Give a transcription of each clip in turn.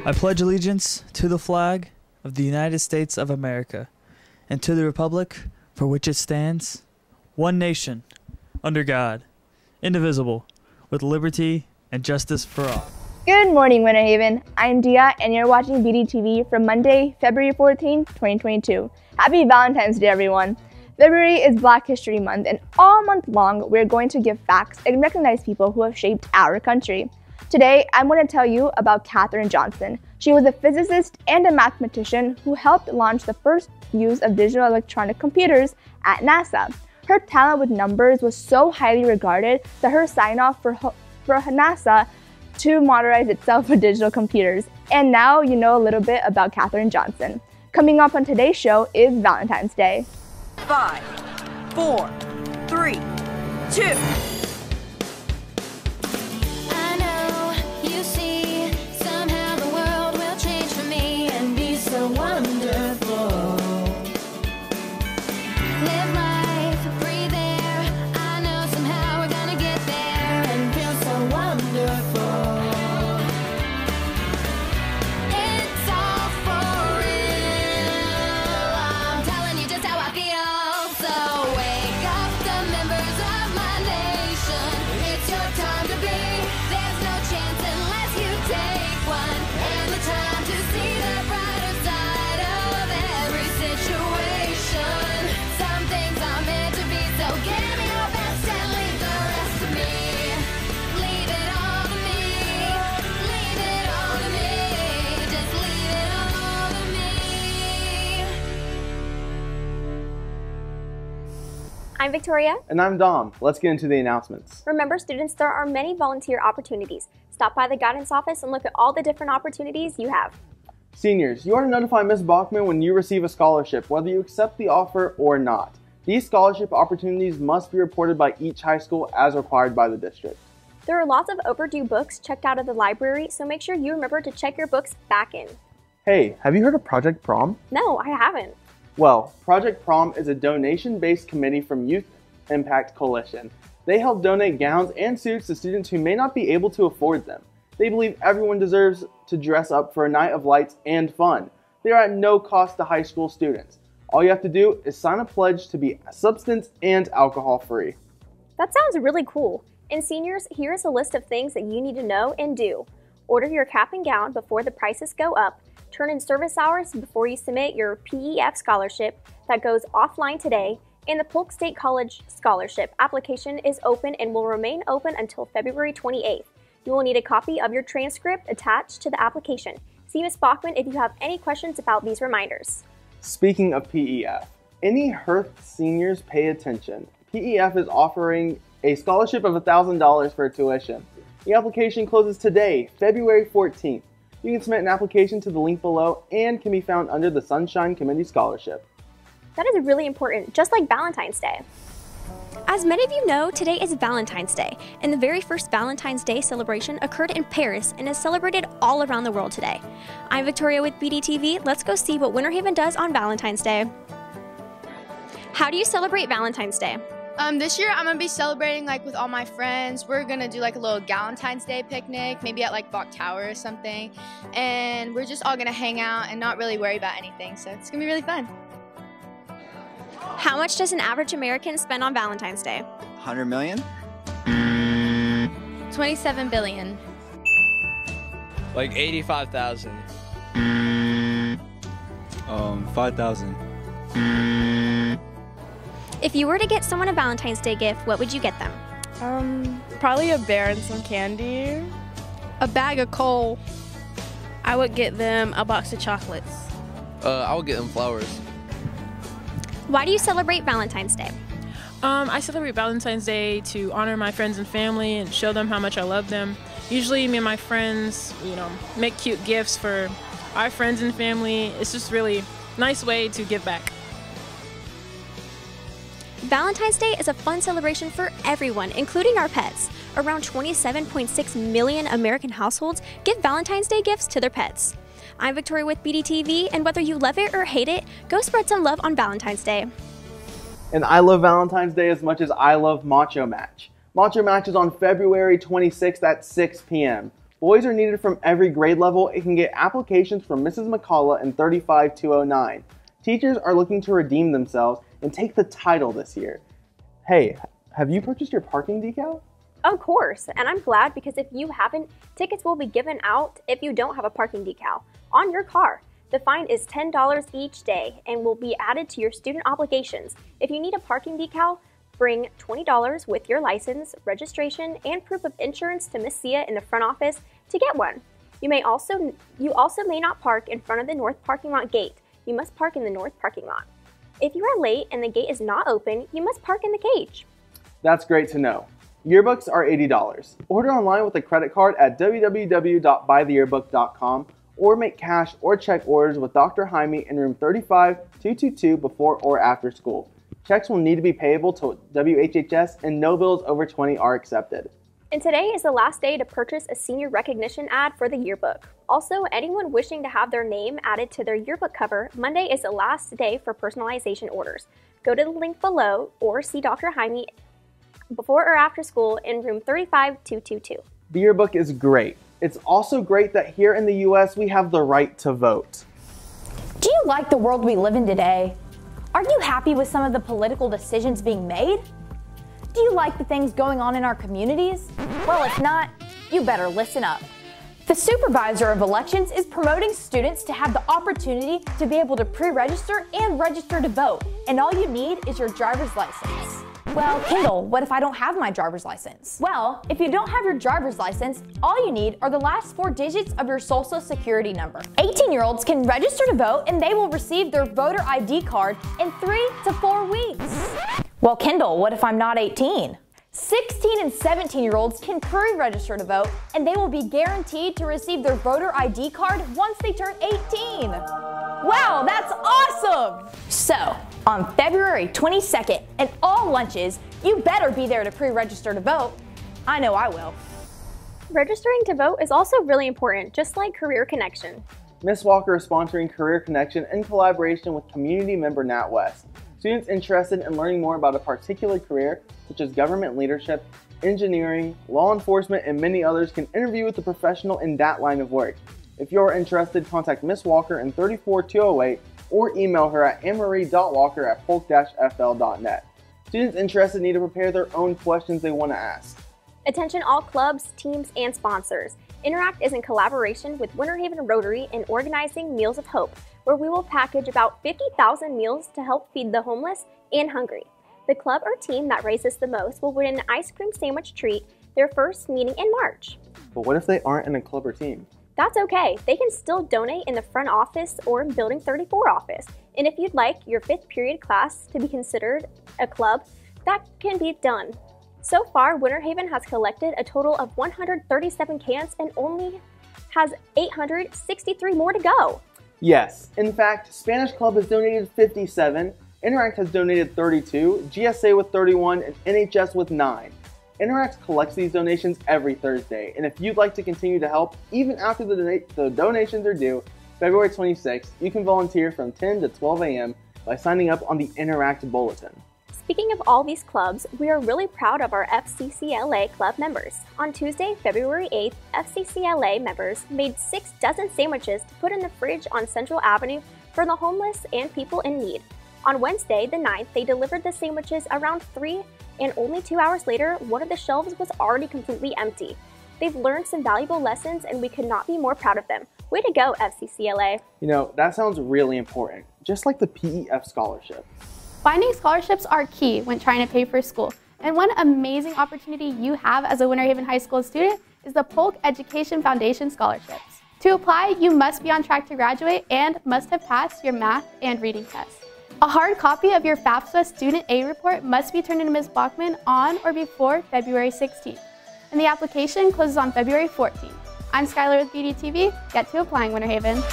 I pledge allegiance to the flag of the United States of America and to the republic for which it stands, one nation, under God, indivisible, with liberty and justice for all. Good morning, Winter Haven. I'm Dia, and you're watching BDTV from Monday, February 14, 2022. Happy Valentine's Day, everyone. February is Black History Month, and all month long, we're going to give facts and recognize people who have shaped our country. Today, I'm going to tell you about Katherine Johnson. She was a physicist and a mathematician who helped launch the first use of digital electronic computers at NASA. Her talent with numbers was so highly regarded that her sign-off for NASA to modernize itself with digital computers. And now you know a little bit about Katherine Johnson. Coming up on today's show is Valentine's Day. 5, 4, 3, 2. I'm Victoria. And I'm Dom. Let's get into the announcements. Remember, students, there are many volunteer opportunities. Stop by the guidance office and look at all the different opportunities you have. Seniors, you are to notify Ms. Bachman when you receive a scholarship, whether you accept the offer or not. These scholarship opportunities must be reported by each high school as required by the district. There are lots of overdue books checked out of the library, so make sure you remember to check your books back in. Hey, have you heard of Project Prom? No, I haven't. Well, Project Prom is a donation-based committee from Youth Impact Coalition. They help donate gowns and suits to students who may not be able to afford them. They believe everyone deserves to dress up for a night of lights and fun. They are at no cost to high school students. All you have to do is sign a pledge to be substance and alcohol free. That sounds really cool. And seniors, here's a list of things that you need to know and do. Order your cap and gown before the prices go up. Turn in service hours before you submit your PEF scholarship that goes offline today, and the Polk State College scholarship application is open and will remain open until February 28th. You will need a copy of your transcript attached to the application. See Ms. Bachman if you have any questions about these reminders. Speaking of PEF, any Hearth seniors pay attention. PEF is offering a scholarship of $1,000 for tuition. The application closes today, February 14th. You can submit an application to the link below and can be found under the Sunshine Committee Scholarship. That is really important, just like Valentine's Day. As many of you know, today is Valentine's Day, and the very first Valentine's Day celebration occurred in Paris and is celebrated all around the world today. I'm Victoria with BDTV. Let's go see what Winter Haven does on Valentine's Day. How do you celebrate Valentine's Day? This year I'm gonna be celebrating with all my friends. We're gonna do a little Galentine's Day picnic, maybe at Bok Tower or something. And we're just all gonna hang out and not really worry about anything. So it's gonna be really fun. How much does an average American spend on Valentine's Day? 100 million? 27 billion. 85,000. 5,000. If you were to get someone a Valentine's Day gift, what would you get them? Probably a bear and some candy. A bag of coal. I would get them a box of chocolates. I would get them flowers. Why do you celebrate Valentine's Day? I celebrate Valentine's Day to honor my friends and family and show them how much I love them. Usually me and my friends, make cute gifts for our friends and family. It's just really nice way to give back. Valentine's Day is a fun celebration for everyone, including our pets. Around 27.6 million American households give Valentine's Day gifts to their pets. I'm Victoria with BDTV, and whether you love it or hate it, go spread some love on Valentine's Day. And I love Valentine's Day as much as I love Macho Match. Macho Match is on February 26th at 6 p.m. Boys are needed from every grade level and can get applications from Mrs. McCullough in 35209. Teachers are looking to redeem themselves and take the title this year. Hey, have you purchased your parking decal? Of course, and I'm glad because if you haven't, tickets will be given out if you don't have a parking decal on your car. The fine is $10 each day and will be added to your student obligations. If you need a parking decal, bring $20 with your license, registration, and proof of insurance to Miss Sia in the front office to get one. You also may not park in front of the north parking lot gate. You must park in the north parking lot. If you are late and the gate is not open, you must park in the cage. That's great to know. Yearbooks are $80. Order online with a credit card at www.buytheyearbook.com or make cash or check orders with Dr. Jaime in room 35222 before or after school. Checks will need to be payable to WHHS and no bills over 20 are accepted. And today is the last day to purchase a senior recognition ad for the yearbook. Also, anyone wishing to have their name added to their yearbook cover, Monday is the last day for personalization orders. Go to the link below or see Dr. Jaime before or after school in room 35222. The yearbook is great. It's also great that here in the US we have the right to vote. Do you like the world we live in today? Are you happy with some of the political decisions being made? Do you like the things going on in our communities? Well, if not, you better listen up. The Supervisor of Elections is promoting students to have the opportunity to be able to pre-register and register to vote, and all you need is your driver's license. Well, Kendall, what if I don't have my driver's license? Well, if you don't have your driver's license, all you need are the last 4 digits of your Social Security number. 18-year-olds can register to vote and they will receive their voter ID card in 3 to 4 weeks. Well, Kendall, what if I'm not 18? 16 and 17-year-olds can pre-register to vote and they will be guaranteed to receive their voter ID card once they turn 18. Wow, that's awesome! So, on February 22nd and all lunches, you better be there to pre-register to vote. I know I will. Registering to vote is also really important, just like Career Connection. Miss Walker is sponsoring Career Connection in collaboration with community member NatWest. Students interested in learning more about a particular career, such as government leadership, engineering, law enforcement, and many others, can interview with a professional in that line of work. If you are interested, contact Miss Walker in 34208 or email her at annemarie.walker@polk-fl.net. Students interested need to prepare their own questions they want to ask. Attention all clubs, teams, and sponsors. Interact is in collaboration with Winter Haven Rotary in organizing Meals of Hope, where we will package about 50,000 meals to help feed the homeless and hungry. The club or team that raises the most will win an ice cream sandwich treat, their first meeting in March. But what if they aren't in a club or team? That's okay. They can still donate in the front office or Building 34 office. And if you'd like your 5th period class to be considered a club, that can be done. So far, Winter Haven has collected a total of 137 cans and only has 863 more to go. Yes, in fact, Spanish Club has donated 57, Interact has donated 32, GSA with 31, and NHS with 9. Interact collects these donations every Thursday, and if you'd like to continue to help, even after the donations are due, February 26th, you can volunteer from 10 to 12 a.m. by signing up on the Interact Bulletin. Speaking of all these clubs, we are really proud of our FCCLA club members. On Tuesday, February 8th, FCCLA members made 6 dozen sandwiches to put in the fridge on Central Avenue for the homeless and people in need. On Wednesday, the 9th, they delivered the sandwiches around 3, and only 2 hours later, one of the shelves was already completely empty. They've learned some valuable lessons, and we could not be more proud of them. Way to go, FCCLA. You know, that sounds really important, just like the PEF scholarship. Finding scholarships are key when trying to pay for school. And one amazing opportunity you have as a Winter Haven High School student is the Polk Education Foundation scholarships. To apply, you must be on track to graduate and must have passed your math and reading tests. A hard copy of your FAFSA Student Aid Report must be turned in to Ms. Bachman on or before February 16th. And the application closes on February 14th. I'm Skylar with BDTV. Get to applying, Winter Haven.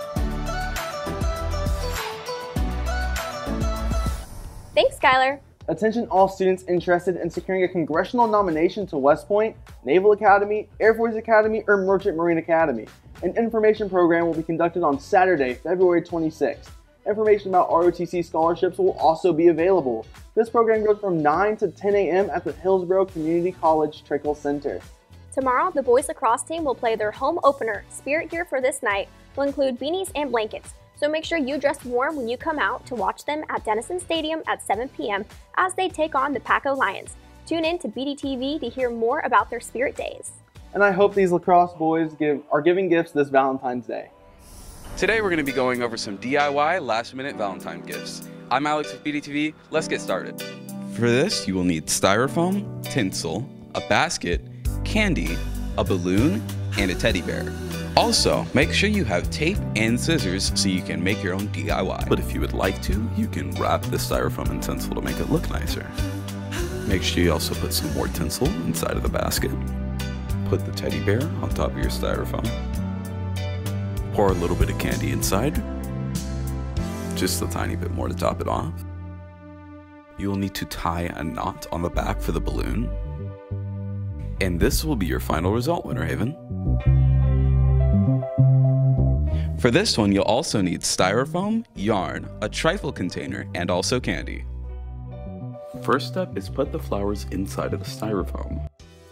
Thanks, Skylar. Attention all students interested in securing a congressional nomination to West Point, Naval Academy, Air Force Academy, or Merchant Marine Academy. An information program will be conducted on Saturday, February 26th. Information about ROTC scholarships will also be available. This program goes from 9 to 10 a.m. at the Hillsborough Community College Trickle Center. Tomorrow, the boys lacrosse team will play their home opener. Spirit gear for this night will include beanies and blankets, so make sure you dress warm when you come out to watch them at Denison Stadium at 7 p.m. as they take on the Paco Lions. Tune in to BDTV to hear more about their Spirit Days. And I hope these lacrosse boys are giving gifts this Valentine's Day. Today we're going to be going over some DIY last-minute Valentine gifts. I'm Alex with BDTV. Let's get started. For this, you will need styrofoam, tinsel, a basket, candy, a balloon, and a teddy bear. Also, make sure you have tape and scissors so you can make your own DIY. But if you would like to, you can wrap the styrofoam in tinsel to make it look nicer. Make sure you also put some more tinsel inside of the basket. Put the teddy bear on top of your styrofoam. Pour a little bit of candy inside. Just a tiny bit more to top it off. You will need to tie a knot on the back for the balloon. And this will be your final result, Winter Haven. For this one, you'll also need styrofoam, yarn, a trifle container, and also candy. First step is put the flowers inside of the styrofoam.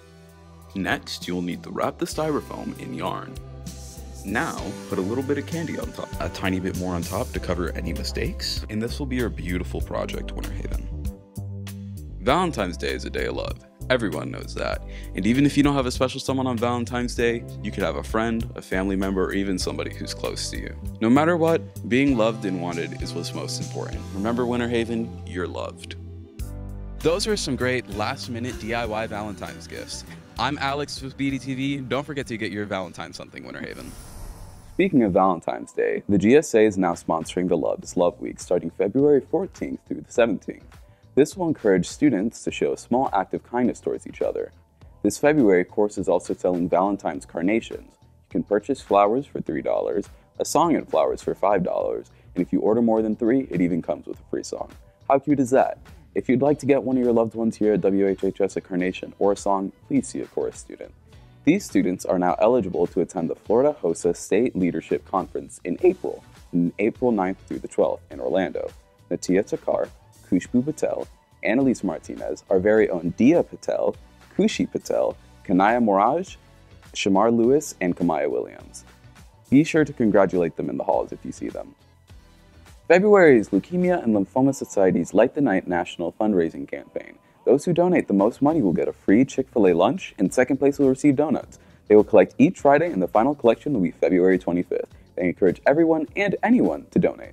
Next, you'll need to wrap the styrofoam in yarn. Now, put a little bit of candy on top, a tiny bit more on top to cover any mistakes, and this will be your beautiful project, Winter Haven. Valentine's Day is a day of love. Everyone knows that. And even if you don't have a special someone on Valentine's Day, you could have a friend, a family member, or even somebody who's close to you. No matter what, being loved and wanted is what's most important. Remember, Winter Haven, you're loved. Those are some great last-minute DIY Valentine's gifts. I'm Alex with BDTV. Don't forget to get your Valentine something, Winter Haven. Speaking of Valentine's Day, the GSA is now sponsoring the Loves Love Week starting February 14th through the 17th. This will encourage students to show a small act of kindness towards each other. This February, course is also selling Valentine's carnations. You can purchase flowers for $3, a song and flowers for $5, and if you order more than 3, it even comes with a free song. How cute is that? If you'd like to get one of your loved ones here at WHHS a carnation or a song, please see a chorus student. These students are now eligible to attend the Florida HOSA State Leadership Conference in April 9th through the 12th in Orlando. Natia Takar, Khushbu Patel, Annalise Martinez, our very own Dia Patel, Kushi Patel, Kanaya Moraj, Shamar Lewis, and Kamaya Williams. Be sure to congratulate them in the halls if you see them. February is Leukemia and Lymphoma Society's Light the Night National Fundraising Campaign. Those who donate the most money will get a free Chick-fil-A lunch, and second place will receive donuts. They will collect each Friday, and the final collection will be February 25th. They encourage everyone and anyone to donate.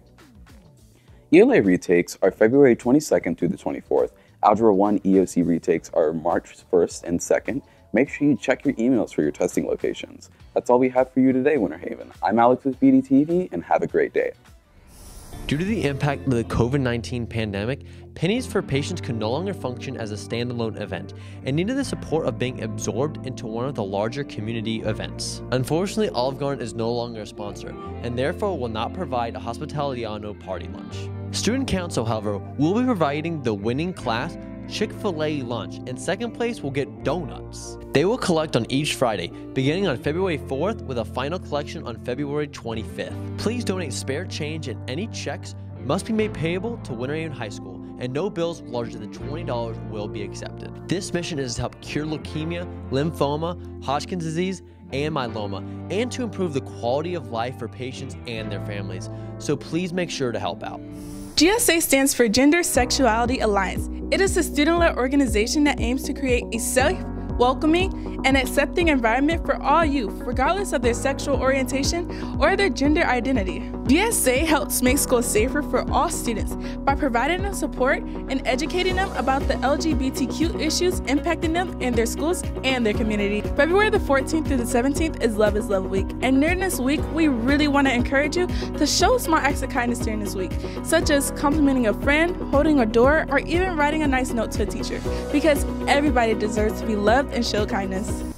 ELA retakes are February 22nd through the 24th. Algebra 1 EOC retakes are March 1st and 2nd. Make sure you check your emails for your testing locations. That's all we have for you today, Winter Haven. I'm Alex with BDTV, and have a great day. Due to the impact of the COVID-19 pandemic, Pennies for Patients could no longer function as a standalone event and needed the support of being absorbed into one of the larger community events. Unfortunately, Olive Garden is no longer a sponsor and therefore will not provide a Hospitaliano party lunch. Student Council, however, will be providing the winning class Chick-fil-A lunch, and second place will get donuts. They will collect on each Friday, beginning on February 4th with a final collection on February 25th. Please donate spare change, and any checks must be made payable to Winter Haven High School, and no bills larger than $20 will be accepted. This mission is to help cure leukemia, lymphoma, Hodgkin's disease, and myeloma, and to improve the quality of life for patients and their families. So please make sure to help out. GSA stands for Gender Sexuality Alliance. It is a student-led organization that aims to create a safe, welcoming, and accepting environment for all youth, regardless of their sexual orientation or their gender identity. GSA helps make schools safer for all students by providing them support and educating them about the LGBTQ issues impacting them in their schools and their community. February the 14th through the 17th is Love is Love Week, and during this week, we really want to encourage you to show small acts of kindness during this week, such as complimenting a friend, holding a door, or even writing a nice note to a teacher, because everybody deserves to be loved and show kindness.